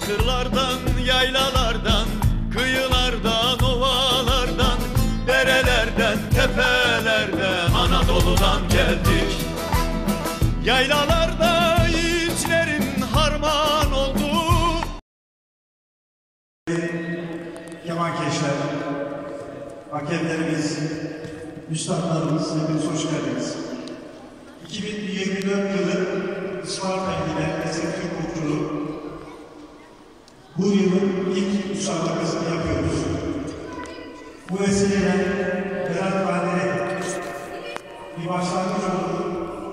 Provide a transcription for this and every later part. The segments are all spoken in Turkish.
Kırlardan, yaylalardan, kıyılardan, ovalardan, derelerden, tepelerden, Anadolu'dan geldik. Yaylalarda yiğitlerin harman olduğu kemankeşler, hakemlerimiz, üstadlarımız, hepiniz hoş geldiniz. 2024 yılı Isparta ile Eski Türk Okulu bu yılın ilk müsabakasını yapıyoruz. Bu vesileyle Berathane'ye bir başlangıç oldu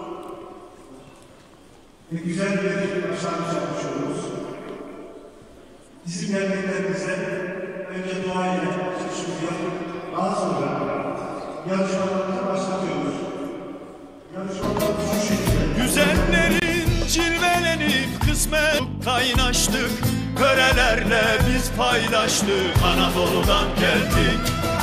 ve güzel bir başlangıç yapmış oluruz. Bizim geldiklerimize önce duayla çıkışımızı daha sonra yarışmalarımızı başlatıyoruz. Yarışmalarımız şu şekilde. Güzellerin cilvelenip kısmet kaynaştık. Körelerle biz paylaştık. Anadolu'dan geldik.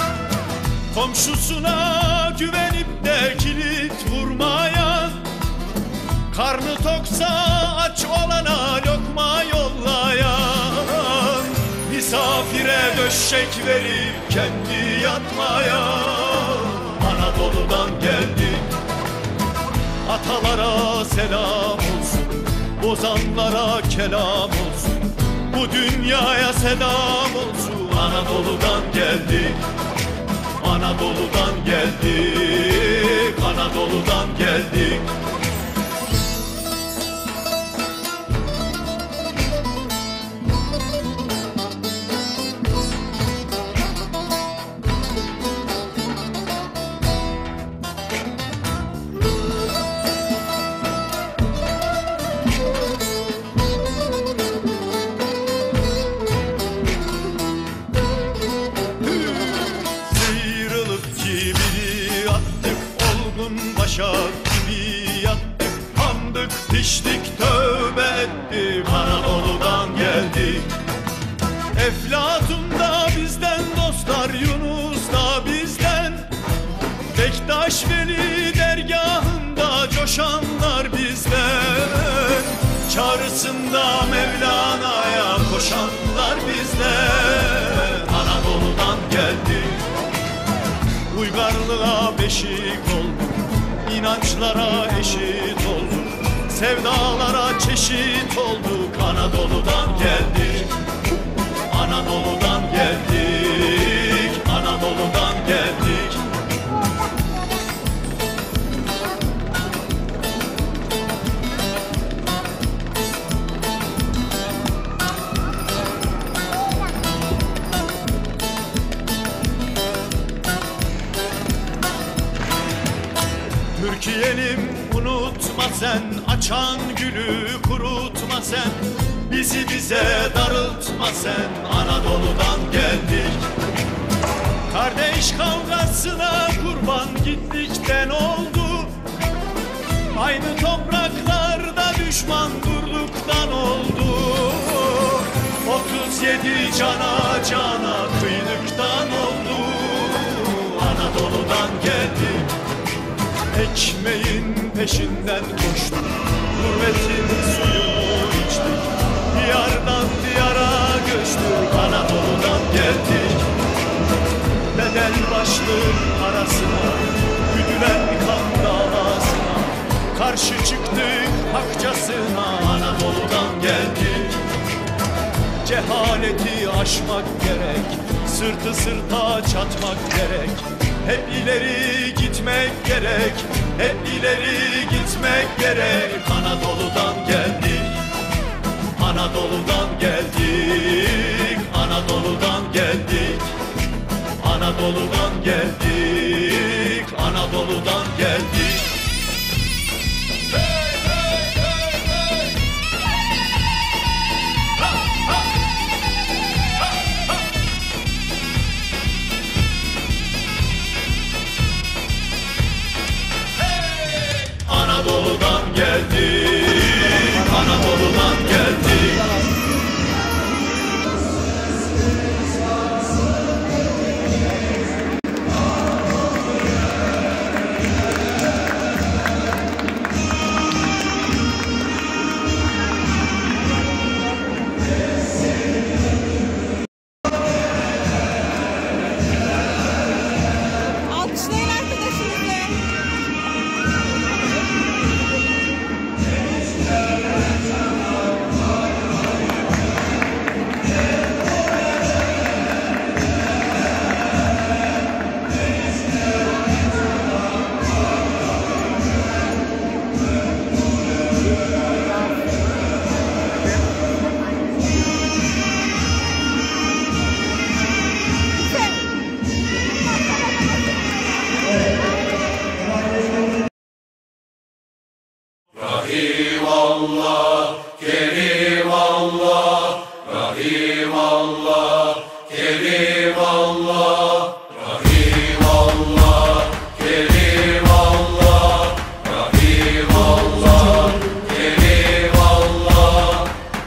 Komşusuna güvenip de kilit vurmayan, karnı toksa aç olana lokma yollayan, misafire döşek verip kendi yatmayan, Anadolu'dan geldik. Atalara selam olsun, bozanlara kelam olsun, bu dünyaya selam olsun. Anadolu'dan geldik, Anadolu'dan geldik, Anadolu'dan geldik. Başak gibi yattık, andık, piştik, tövbe ettik. Anadolu'dan geldik. Eflatun da bizden dostlar, Yunus da bizden. Bektaş Veli dergahında coşanlar bizden. Çağrısında Mevlana'ya koşanlar bizden. Anadolu'dan geldik. Uygarlığa beşik olduk, İnançlara eşit olduk, sevdalara çeşit olduk. Anadolu'dan geldik, Anadolu'dan geldik, Anadolu'dan geldik. Türkiye'lim unutma sen, açan gülü kurutma sen, bizi bize darıltma sen. Anadolu'dan geldik. Kardeş kavgasına kurban gittikten oldu, aynı topraklarda düşman durduktan oldu. 37 cana cana kıydıktan oldu. Anadolu'dan geldik. Ekmeğin peşinden koştuk, gurbetin suyunu içtik, diyardan diyara göçtük. Anadolu'dan geldik. Bedel başlık arasına, güdülen kan davasına karşı çıktık hakçasına. Anadolu'dan geldik. Cehaleti aşmak gerek, sırtı sırta çatmak gerek. Hep ileri gitmek gerek, hep ileri gitmek gerek. Anadolu'dan geldik, Anadolu'dan geldik, Anadolu'dan geldik, Anadolu'dan geldik, Anadolu'dan geldik. Anadolu'dan geldik. Allah, Kerim Allah, Rahim Allah, Kerim Allah, Rahim Allah, Kerim Allah, Rahim Allah, Kerim Allah.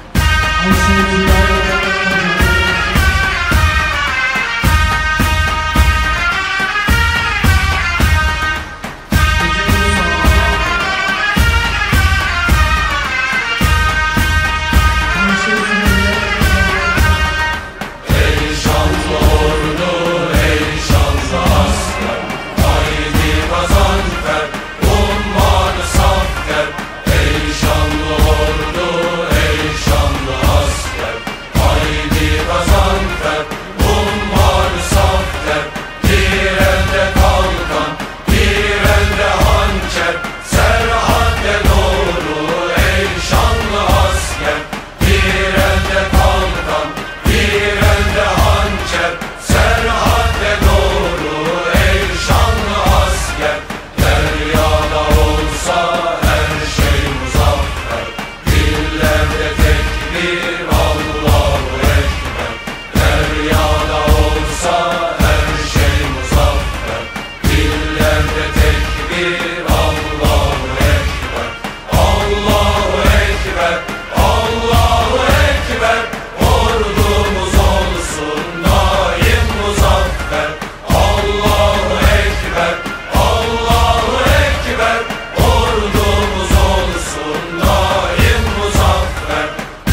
Ey şanlı ordu, ey şanlı asker, haydi Gazanfer, ummanı safter. Ey şanlı ordu, ey şanlı asker, haydi Gazanfer, ummanı safter. Bir elde kalkan, bir elde hançer, serhadde doğru ey şanlı asker. Bir elde kalkan, bir elde hançer, serhadde doğru ey şanlı asker. Deryada olsa her şey muzaffer, dillerde tekbir Allahu Ekber. Deryada olsa her şey muzaffer, dillerde tekbir Allahu Ekber. Allahu Ekber, Allahu Ekber, ordumuz olsun daim muzaffer. Allahu Ekber, Allahu Ekber, ordumuz olsun daim muzaffer.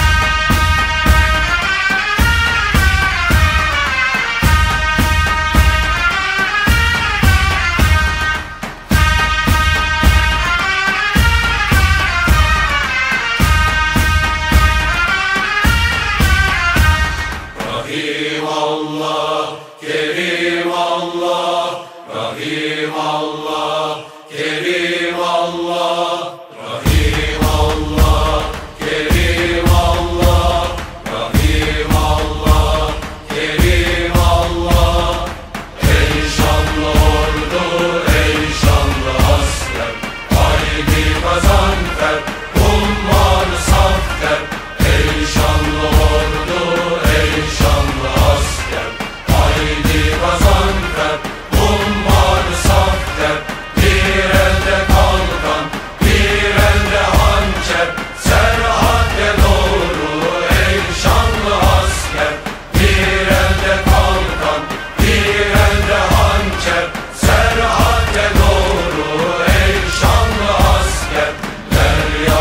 Rahim Allah, Kerim Allah, Rahim Allah, Kerim Allah, Rahim Allah, Kerim Allah, Rahim Allah, Kerim Allah. Ey şanlı ordu, ey şanlı asker, haydi Gazanfer, ummanı safter. Ey şanlı ordu, ey şanlı asker, haydi Gazanfer, ummanı safter. Bir elde kalkan, bir elde hançer, serhadde doğru ey şanlı asker. Bir elde kalkan, bir elde hançer, serhadde doğru ey şanlı asker. Derya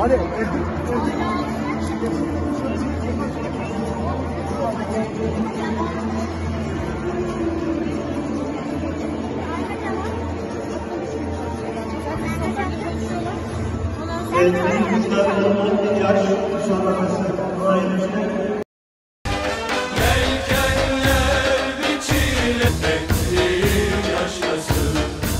Hadi. Yelkenler biçile bekliyor yaşasın.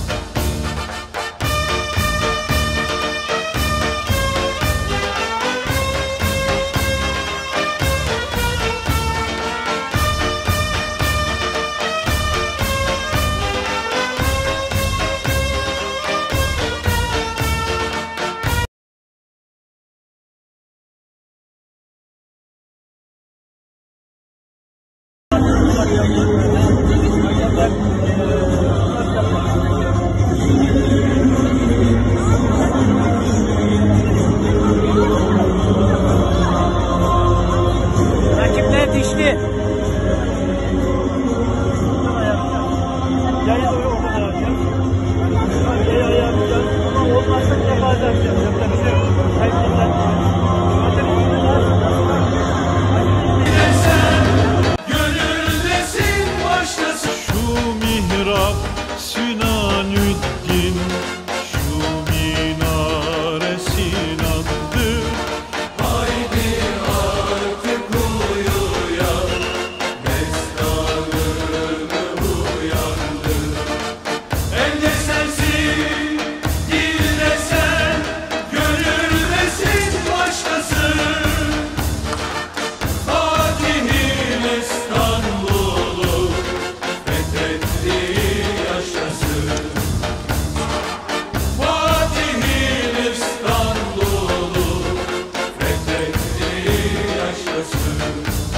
Rakipler dişli. Yaya o kadar yapacağım. Yaya yapacağım. Ama olmazsa bir defa da yapacağım. Yapacak bir şey yok. Gönüldesin başkası. Şu mihrap Sinanüddin, şu minare Sinan'dır. Haydi artık uyuyan, destanını uyandır. Elde sensin, dilde sen, gönüldesin başkası. Fatih'in İstanbul'u fethettiği yaşasın. Fatih'in İstanbul'u fethettiği yaşasın.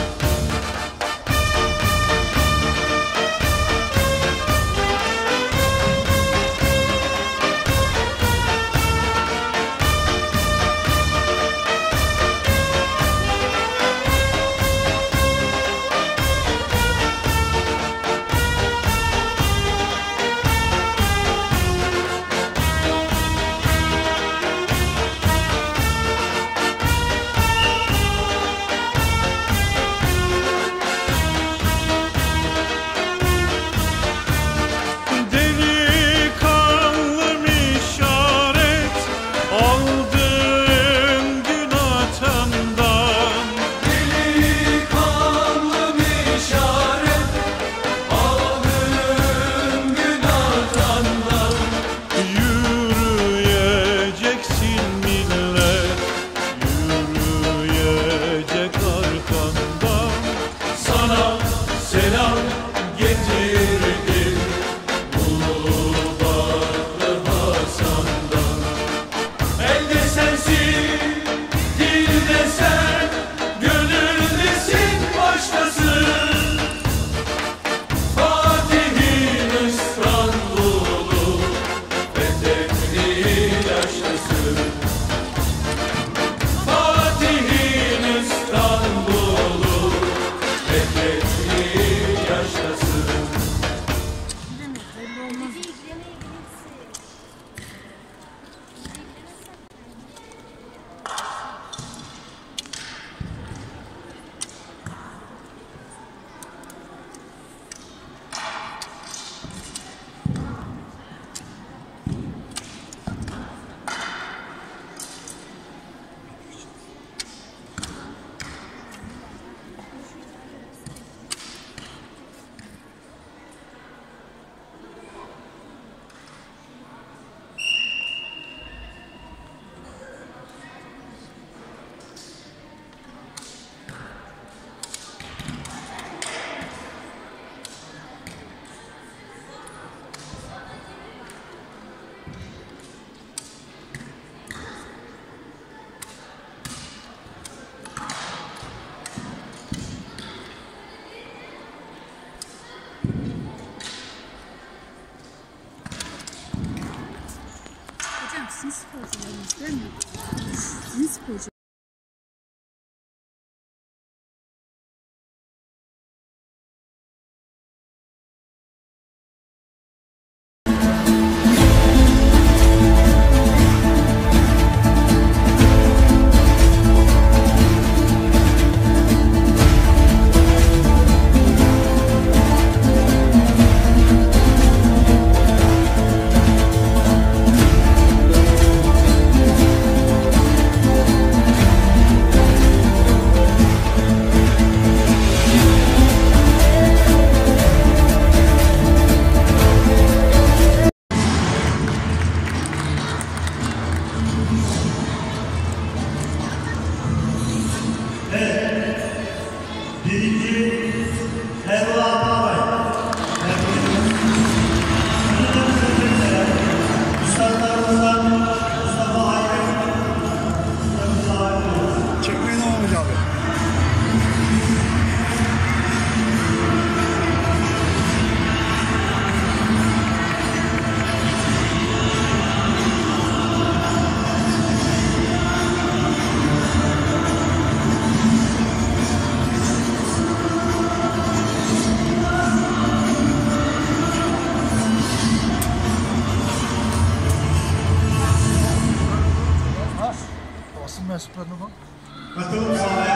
Delikanlı işaret aldım gün atamdan. Delikanlı işaret aldım gün atandan. Yürüyeceksin millet, yürüyecek arkandan. Sana selam getirdim Ulubatlı Hasan'dan. Elde sensin, dilde sen, gönüldesin başkasın. Fatih'in İstanbul'u fethettiği yaşasın. Fatih'in İstanbul'u fethettiği yaşasın. Hocam sizin sporcularınız değil mi? Sizin sporcu. Evet. Birinci Erol Ağabey. Üstadlarımızdan Mustafa Aydın. Çekmeye devam edeceğiz abi. Basın mensuplarına bak. Katılım sağlayan